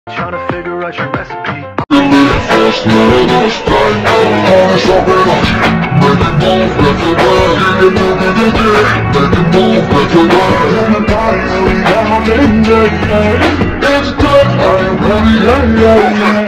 Trying to figure out your recipe. Fast man, it's like honest up energy. Make it move, let it run. You can move it again. Make it move, let it run. Human body, we got my baby. It's good. I am ready, yeah, yeah, yeah.